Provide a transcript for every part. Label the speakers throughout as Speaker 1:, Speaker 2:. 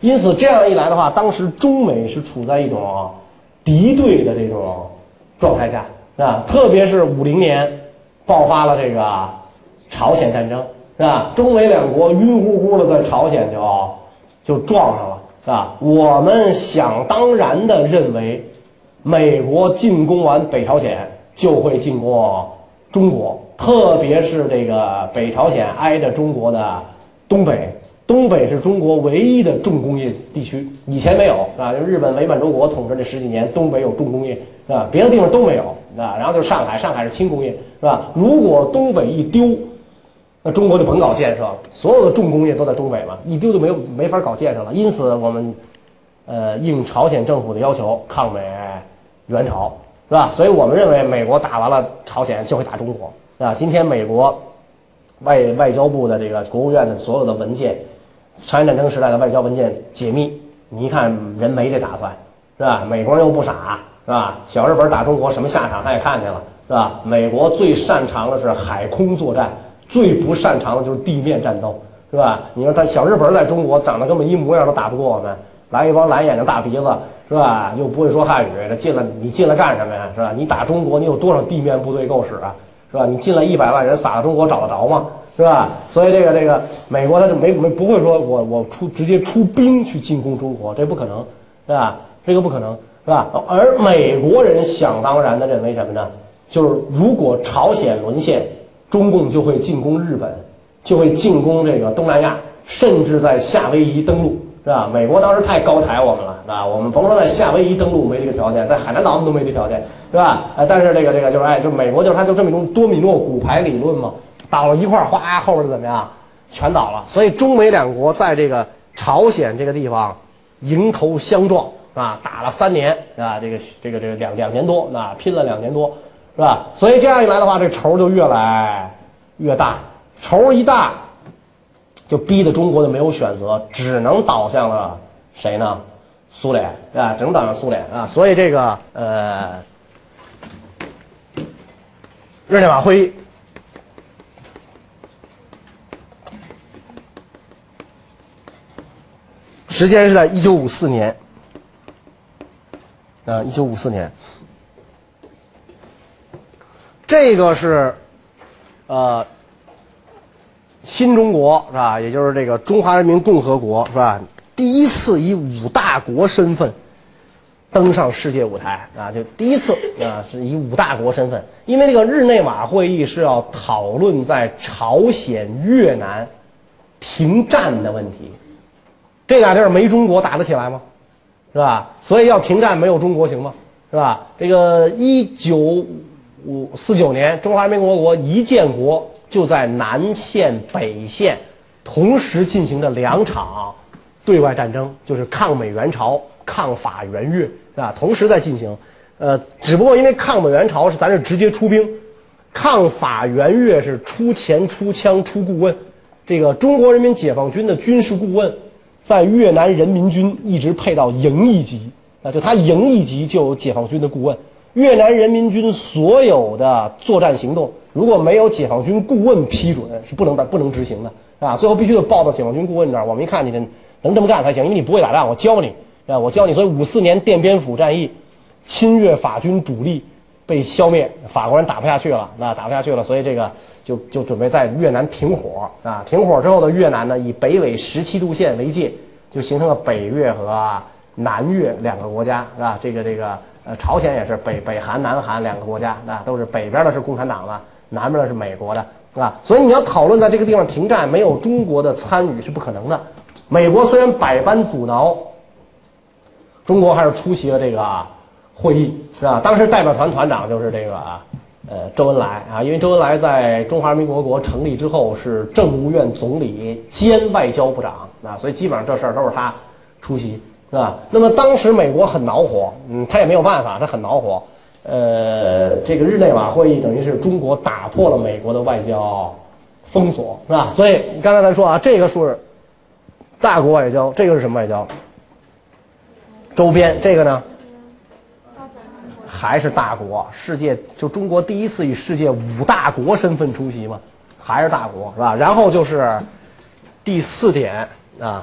Speaker 1: 因此这样一来的话，当时中美是处在一种敌对的这种状态下啊，特别是50年爆发了这个朝鲜战争，是吧？中美两国晕乎乎的在朝鲜就撞上了，是吧？我们想当然的认为，美国进攻完北朝鲜就会进攻中国，特别是这个北朝鲜挨着中国的东北。东北是中国唯一的重工业地区，以前没有啊，就日本伪满洲国统治这10几年，东北有重工业是吧？别的地方都没有啊。然后就是上海，上海是轻工业是吧？如果东北一丢，那中国就甭搞建设了，所有的重工业都在东北嘛，一丢就没法搞建设了。因此我们应朝鲜政府的要求抗美援朝是吧？所以我们认为美国打完了朝鲜就会打中国是吧？今天美国外交部的这个国务院的所有的文件。朝鲜战争时代的外交文件解密，你一看人没这打算，是吧？美国人又不傻，是吧？小日本打中国什么下场他也看见了，是吧？美国最擅长的是海空作战，最不擅长的就是地面战斗，是吧？你说他小日本在中国长得根本一模样都打不过我们，来一帮蓝眼睛大鼻子，是吧？又不会说汉语，你进来干什么呀？是吧？你打中国，你有多少地面部队够使啊？是吧？你进来100万人撒到中国找得着吗？是吧？所以这个美国他就不会说我直接出兵去进攻中国，这不可能，是吧？这个不可能，是吧？而美国人想当然的认为什么呢？就是如果朝鲜沦陷，中共就会进攻日本，就会进攻这个东南亚，甚至在夏威夷登陆，是吧？美国当时太高抬我们了，啊，我们甭说在夏威夷登陆没这个条件，在海南岛都没这条件，是吧？但是这个就是就美国就是它就这么一种多米诺骨牌理论嘛。倒了一块，哗，后边就怎么样，全倒了。所以中美两国在这个朝鲜这个地方迎头相撞，是吧？打了3年，啊，这个两年多，那拼了2年多，是吧？所以这样一来的话，这仇就越来越大，仇一大，就逼得中国就没有选择，只能倒向了谁呢？苏联啊，只能倒向苏联啊。所以这个日内瓦会议。时间是在1954年，1954年，这个是新中国是吧？也就是这个中华人民共和国是吧？第一次以5大国身份登上世界舞台啊，就第一次啊是以5大国身份，因为这个日内瓦会议是要讨论在朝鲜、越南停战的问题。这俩地儿没中国打得起来吗？是吧？所以要停战没有中国行吗？是吧？这个1949年，中华人民共和国一建国，就在南线、北线同时进行着2场对外战争，就是抗美援朝、抗法援越，是吧？同时在进行。只不过因为抗美援朝咱是直接出兵，抗法援越是出钱、出枪、出顾问。这个中国人民解放军的军事顾问。在越南人民军一直配到营一级啊，就他营一级就有解放军的顾问。越南人民军所有的作战行动，如果没有解放军顾问批准，是不能执行的啊。最后必须得报到解放军顾问这儿，我们一看你能这么干才行，因为你不会打仗，我教你啊，我教你。所以54年奠边府战役，侵略法军主力被消灭，法国人打不下去了，所以这个就准备在越南停火啊。停火之后的越南呢，以北纬17度线为界，就形成了北越和南越2个国家，是吧？这个朝鲜也是北韩、南韩2个国家，啊，都是北边的是共产党的，南边的是美国的，啊。所以你要讨论在这个地方停战，没有中国的参与是不可能的。美国虽然百般阻挠，中国还是出席了这个会议，是吧？当时代表团团长就是这个周恩来啊，因为周恩来在中华人民共和国成立之后是政务院总理兼外交部长啊，所以基本上这事儿都是他出席，是吧？那么当时美国很恼火，他也没有办法，他很恼火。这个日内瓦会议等于是中国打破了美国的外交封锁，是吧？所以刚才咱说啊，这个是大国外交，这个是什么外交？周边，这个呢？还是大国，世界就中国第一次以世界5大国身份出席嘛，还是大国，是吧？然后就是第4点啊，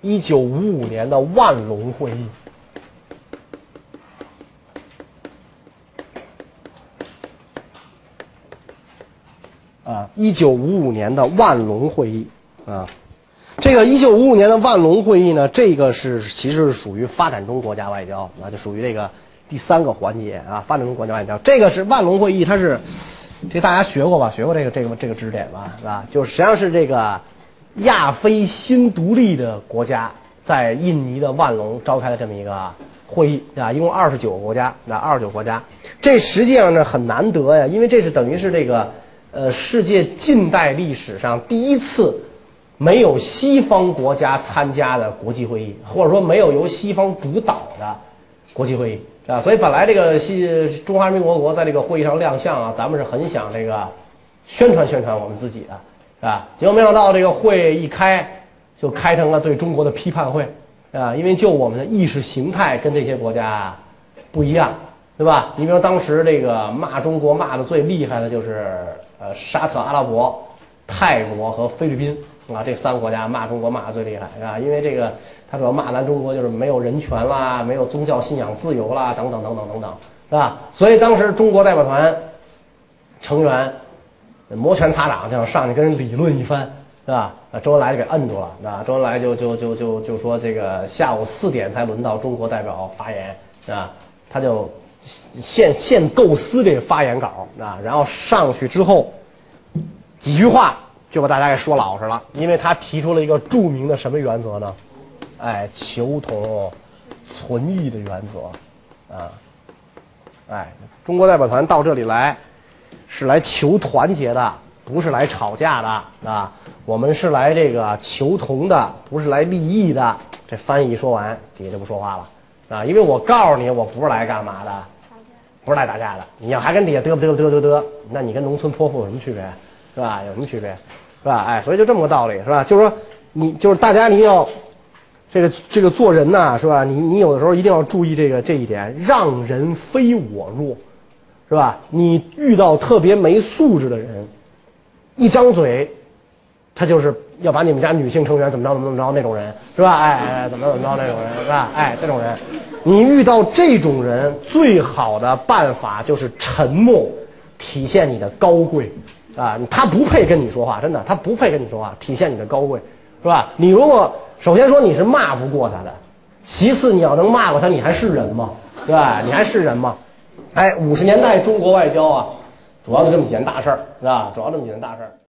Speaker 1: 1955年的万隆会议。1955年的万隆会议啊，这个1955年的万隆会议呢，这个其实是属于发展中国家外交啊，就属于这个第3个环节啊，发展中国家外交。这个是万隆会议，它是这大家学过吧？学过这个知识点吧？是吧？就是实际上是这个亚非新独立的国家在印尼的万隆召开了这么一个会议啊，一共29个国家，29个国家。这实际上呢很难得呀，因为这是等于是这个。世界近代历史上第一次没有西方国家参加的国际会议，或者说没有由西方主导的国际会议，是吧？所以本来这个中华人民共和国在这个会议上亮相啊，咱们是很想这个宣传我们自己的，是吧？结果没想到这个会一开就开成了对中国的批判会，啊，因为就我们的意识形态跟这些国家不一样，对吧？你比如当时这个骂中国骂的最厉害的就是沙特阿拉伯、泰国和菲律宾啊，这3个国家骂中国骂的最厉害啊，因为这个他主要骂咱中国就是没有人权啦，没有宗教信仰自由啦，等等，是吧？所以当时中国代表团成员摩拳擦掌，就想上去跟人理论一番，是吧？周恩来就给摁住了，啊，周恩来就说这个下午4点才轮到中国代表发言，啊，他就现构思这个发言稿啊，然后上去之后几句话就把大家给说老实了，因为他提出了一个著名的什么原则呢？哎，求同存异的原则啊，哎，中国代表团到这里来是来求团结的，不是来吵架的啊，我们是来这个求同的，不是来利益的。这翻译说完，底下就不说话了啊，因为我告诉你，我不是来干嘛的。不是来打架的，你要还跟底下嘚，那你跟农村泼妇有什么区别，是吧？有什么区别，是吧？哎，所以就这么个道理，是吧？就是说，就是大家你要这个做人呐，是吧？你有的时候一定要注意这一点，让人非我弱，是吧？你遇到特别没素质的人，一张嘴，他就是要把你们家女性成员怎么着那种人，是吧？哎，怎么着那种人，是吧？哎，这种人。你遇到这种人，最好的办法就是沉默，体现你的高贵啊！他不配跟你说话，真的，他不配跟你说话，体现你的高贵，是吧？你如果首先说你是骂不过他的，其次你要能骂过他，你还是人吗？对吧？你还是人吗？哎，50年代中国外交啊，主要就这么几件大事儿，是吧？主要这么几件大事儿。